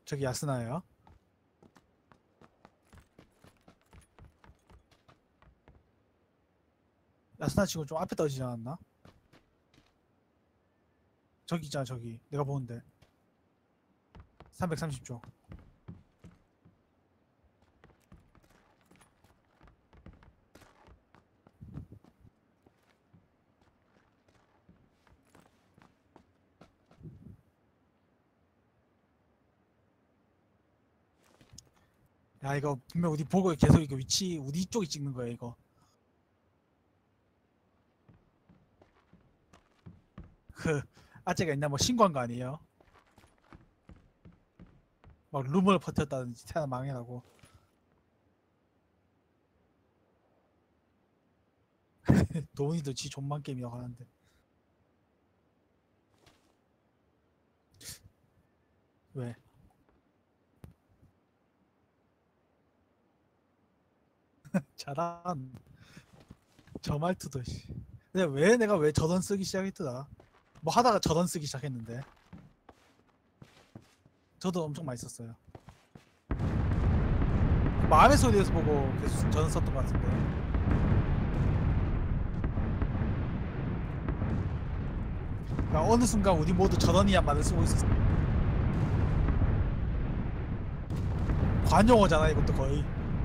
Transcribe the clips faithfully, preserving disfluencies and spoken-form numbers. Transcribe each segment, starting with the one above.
저기 야스나예요. 야스나 지금 좀 앞에 떨어지지 않았나? 저기 있잖아 저기 내가 보는데 삼백삼십 쪽. 야 이거 분명 우리 보고 계속 이거 위치 우리 쪽이 찍는 거야 이거. 그 아재가 있나 뭐 신고한 거 아니에요? 막 루머를 퍼뜨렸다든지 태어나 망해라고. 도훈이도 지 존만 게임이라고 하는데. 왜? 잘한 저 말투도 씨. 근데 왜 내가 왜 저던 쓰기 시작했더라? 뭐 하다가 저던 쓰기 시작했는데. 저도 엄청 많이 썼어요. 마음의 소리에서 보고 계속 저던 썼던 것 같은데. 그러니까 어느 순간 우리 모두 저던이야 말을 쓰고 있었어. 관용어잖아 이것도 거의.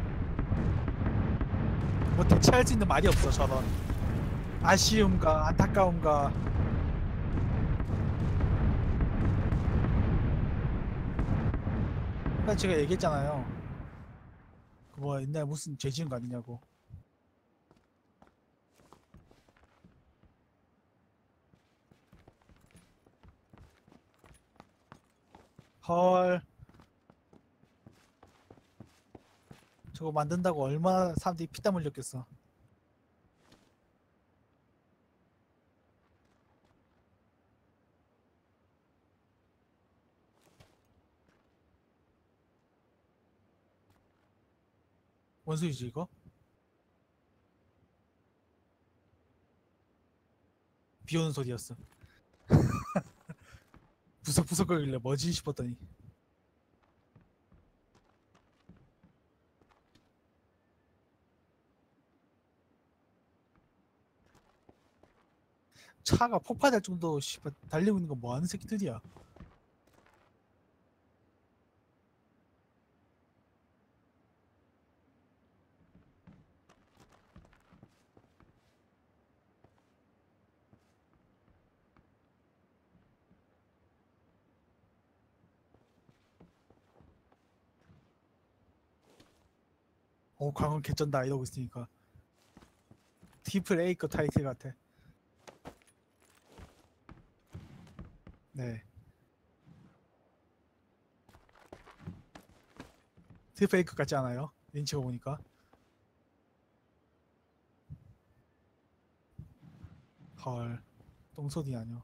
뭐 대체할 수 있는 말이 없어 저런. 아쉬움과 안타까움과 그러니까 제가 얘기했잖아요. 그 뭐 옛날에 무슨 죄 지은 거 아니냐고. 헐 저거 만든다고 얼마나 사람들이 피땀 흘렸겠어. 원소리지 이거? 비 오는 소리였어. 부석부석 거리길래 뭐지 싶었더니 차가 폭파될 정도 씨발 달리고 있는 거 뭐하는 새끼들이야. 어 광원 개쩐다 이러고 있으니까 트리플 A급 타이틀 같아. 네 트리플 A급 같지 않아요? 린치고 보니까. 헐 똥소리 아니야.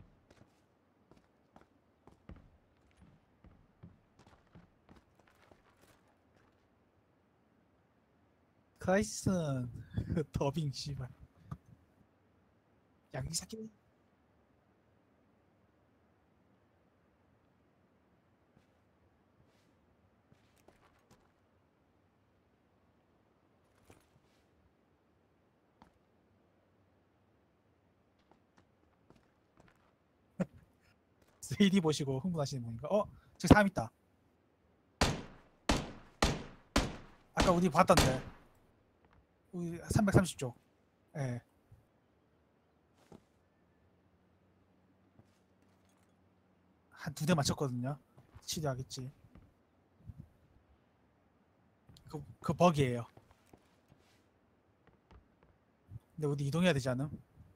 크라이스는 더빙 씨발 양이 새끼. 쓰리디 보시고 흥분하시는 분인가? 어? 저기 사람 있다. 아까 우리 봤던데 우리 삼백삼십 쪽. 예. 한 두 대 맞췄거든요. 치료하겠지. 그, 그 버기예요. 근데 우리 이동해야 되지 않음?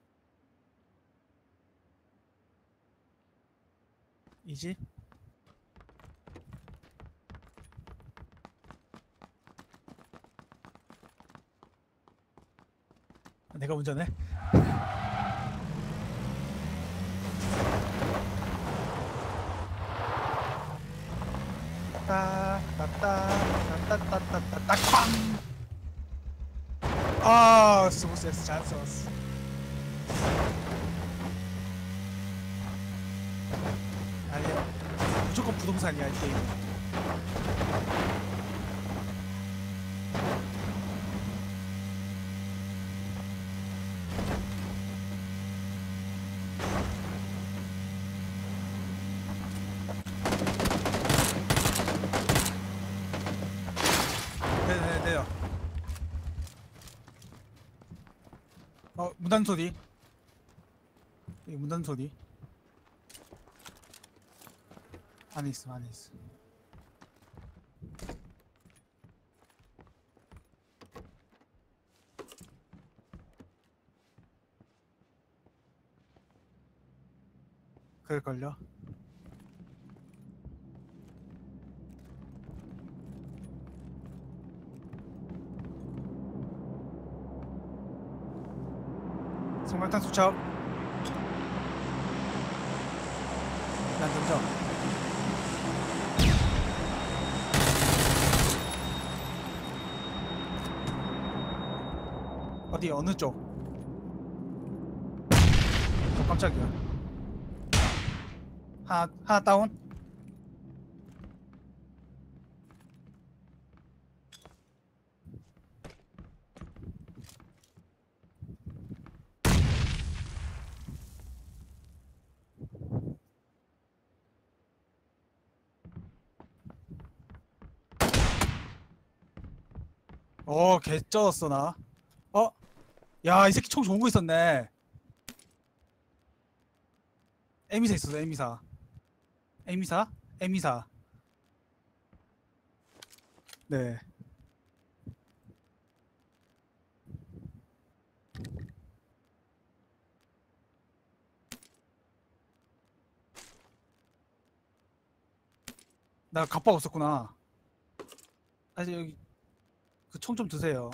이지? 내가 운전해? 따따따따따따따따 쾅! 아 스무스했어. 잘 쏘았어. 달려. 무조건 부동산이야 이 게임. 네네 네요. 어 문단 소리. 이 문단 소리. 안에 있어 안에 있어. 그럴걸요. 성광탄 수첩. 난 던져. 어디 어느 쪽? 어, 깜짝이야. 하나 하나 다운. 어, 개 쩔었어 나. 어? 야, 이 새끼 총 좋은 거 있었네. 에미사 있었어, 에미사. 에미사? 에미사. 네. 나 갑박 없었구나. 사실 여기 그 총 좀 드세요.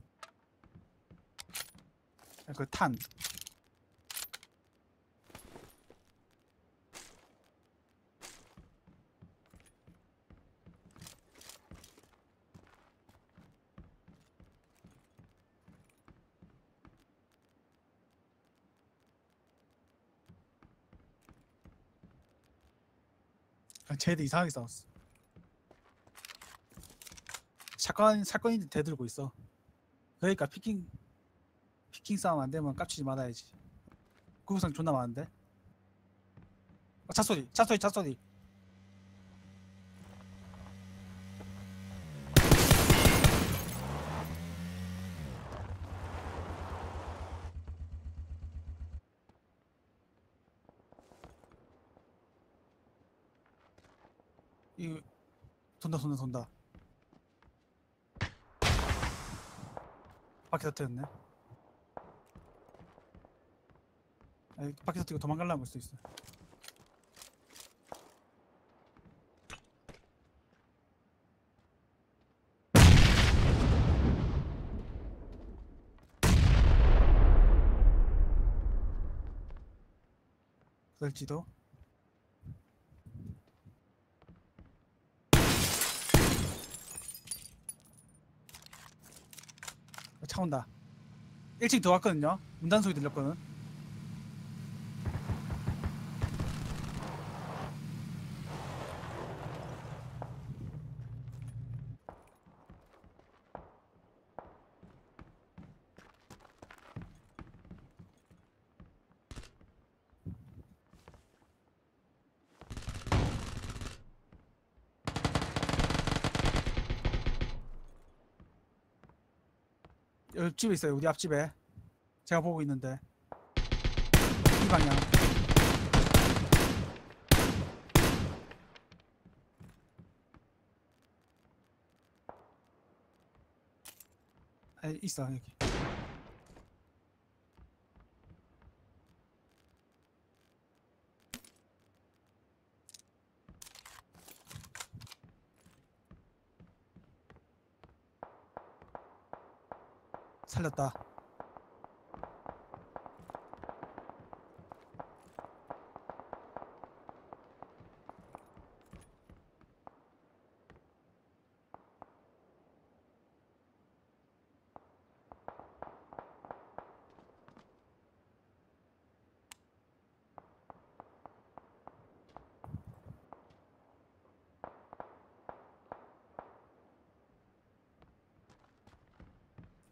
그 탄. 아, 쟤들 이상하게 싸웠어. 사건 사건인데 대들고 있어. 그러니까 피킹 피킹 싸움 안 되면 깝치지 말아야지. 구구상 존나 많은데. 어, 차 소리, 차 소리, 차 소리. 이 돈다, 돈다, 돈다. 바퀴 터뜨렸네. 아니, 바퀴 터뜨리고 도망가려면 올 수 있어. 그럴지도. 어, 차 온다. 일 층 들어왔거든요. 문단 소리 들렸거든. 옆집에 있어요. 우리 앞집에. 제가 보고 있는데. 이 방향. 아, 있어 여기. 살렸다.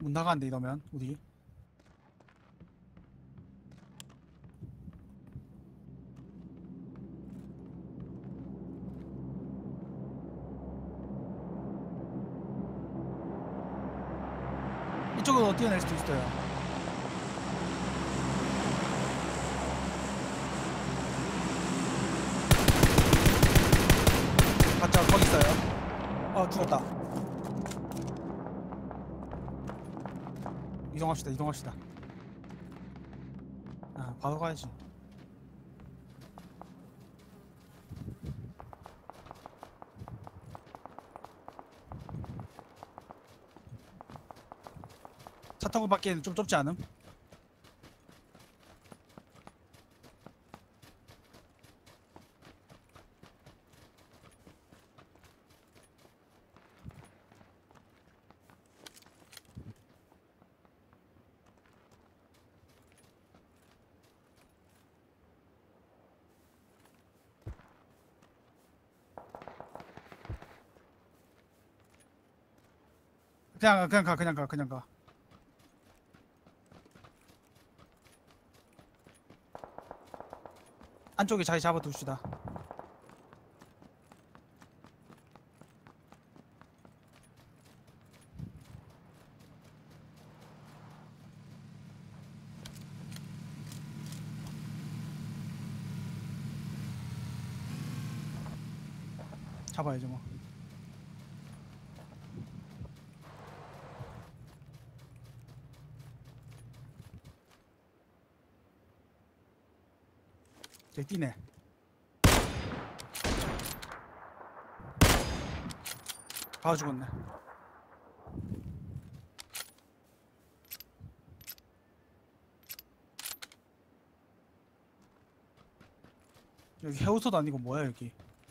못 나가는데 이러면 우리. 이쪽으로 뛰어낼 수도 있어요. 맞죠? 거기 있어요. 어, 죽었다. 이동합시다. 이동합시다. 아, 바로 가야지. 차 타고 밖에는 좀 좁지 않음? 그냥 그냥 가 그냥 가 그냥 가. 안쪽에 자리 잡아둡시다. 잡아야죠 뭐. 저기 뛰네. 바로 죽었네. 여기 해우소도 아니고 뭐야 여기.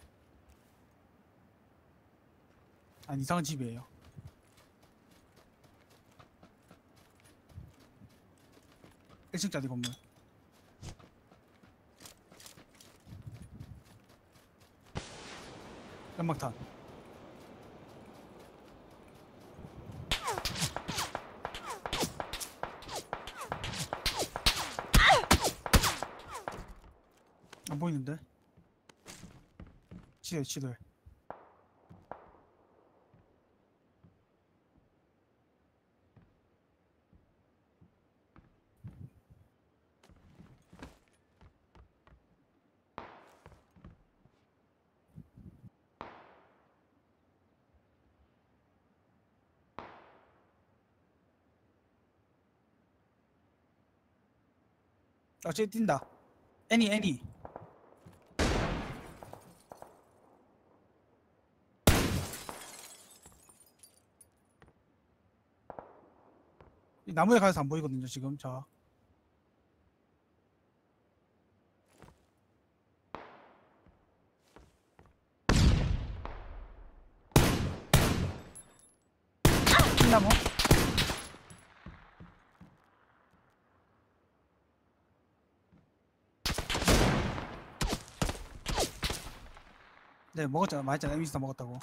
아니 이상한 집이에요. 일 층짜리 건물. 연막탄. 안 보이는데? 치료 치료. 아, 쟤 뛴다. 애니 애니. 이 나무에 가서 안 보이거든요 지금. 자. 흰나무. 네 먹었잖아. 말했잖아. 에미스터 먹었다고.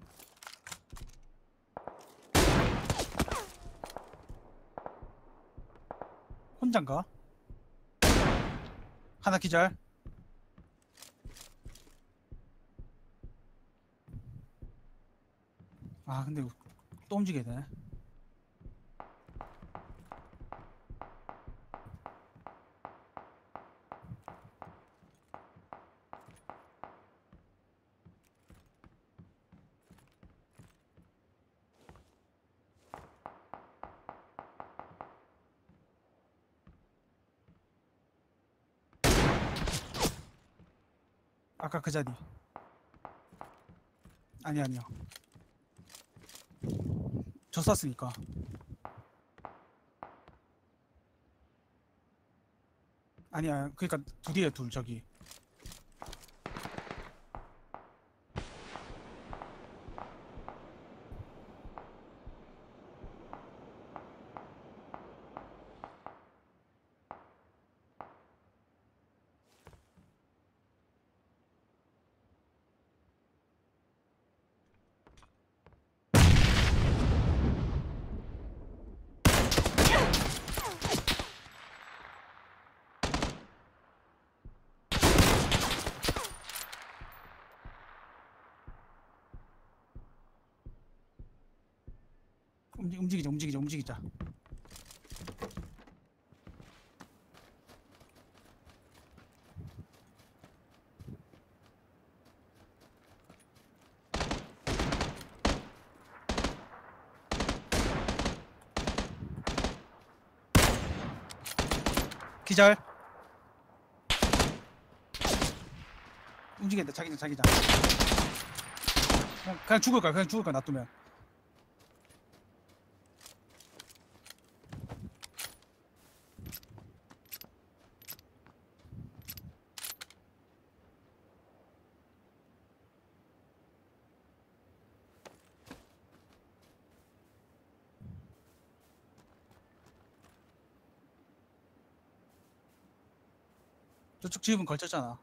혼잔가? 하나 기절. 아 근데 또 움직여야 되네. 아까 그 자리. 아니 아니요. 저 쐈으니까. 아니야. 그러니까 둘이에요 둘 저기. 움직, 움직이자 움직이자 움직이자. 기절. 움직인다. 자기장 자기장. 그냥, 그냥 죽을 거야. 그냥 죽을 거야. 놔두면. 저쪽 집은 걸쳤잖아.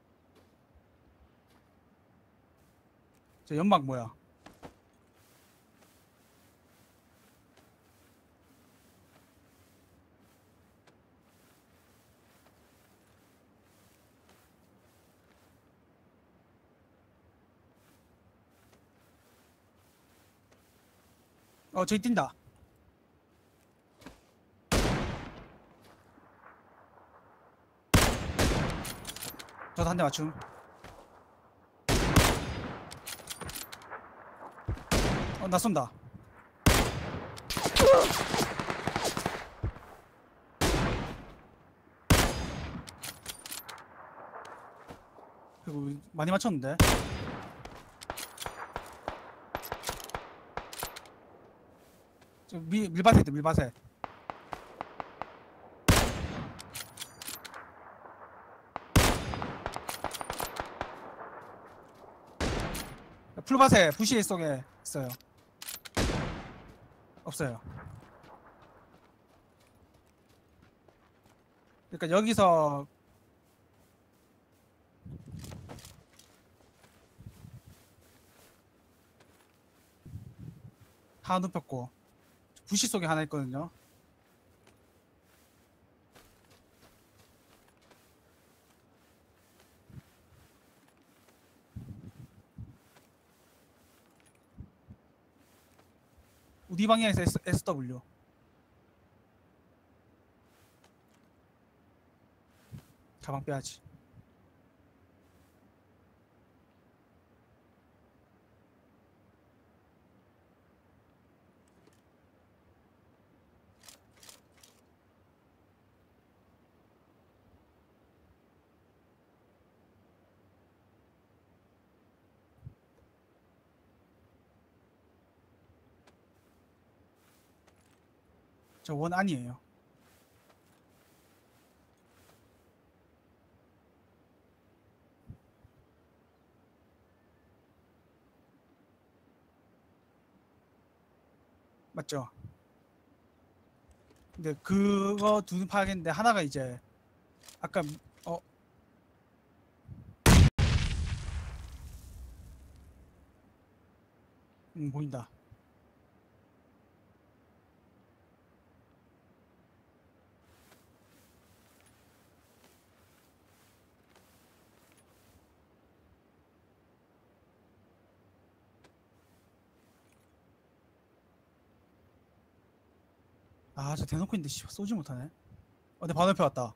저 연막 뭐야? 어, 저기 뛴다. 저도 한 대 맞춤. 어, 나 쏜다. 그리고 많이 맞췄는데. 저 미, 밀밭에 있다. 밀밭에. 풀밭에 부시 속에 있어요. 없어요. 그러니까 여기서 하나 눕혔고 부시 속에 하나 있거든요. 우리 방향에서 S, 에스더블유. 가방 빼야지. 저 원 아니에요. 맞죠? 근데 그거 두 파악했는데 하나가 이제 아까 어 음, 보인다. 아, 저 대놓고 있는데 씨, 쏘지 못하네. 어, 내 바로 옆에 왔다.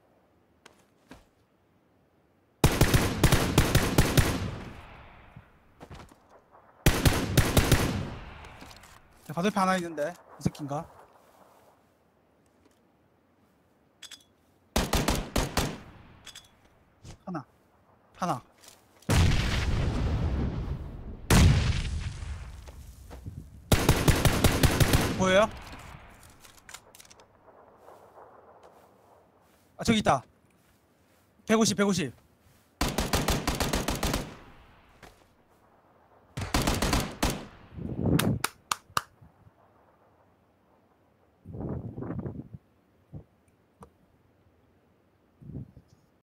내 바로 옆에 하나 있는데 이 새끼인가? 하나 하나 보여요? 아, 저기 있다. 백오십 백오십